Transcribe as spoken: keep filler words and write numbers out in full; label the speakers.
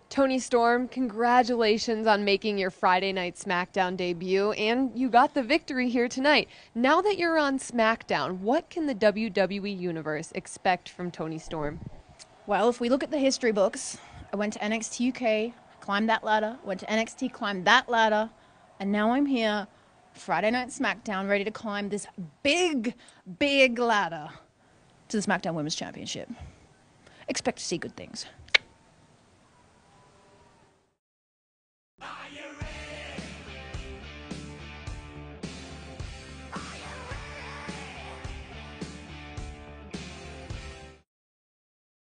Speaker 1: Toni Storm, congratulations on making your Friday Night SmackDown debut, and you got the victory here tonight. Now that you're on SmackDown, what can the W W E Universe expect from Toni Storm?
Speaker 2: Well, if we look at the history books, I went to N X T U K, climbed that ladder, went to N X T, climbed that ladder, and now I'm here, Friday Night SmackDown, ready to climb this big, big ladder to the SmackDown Women's Championship. Expect to see good things.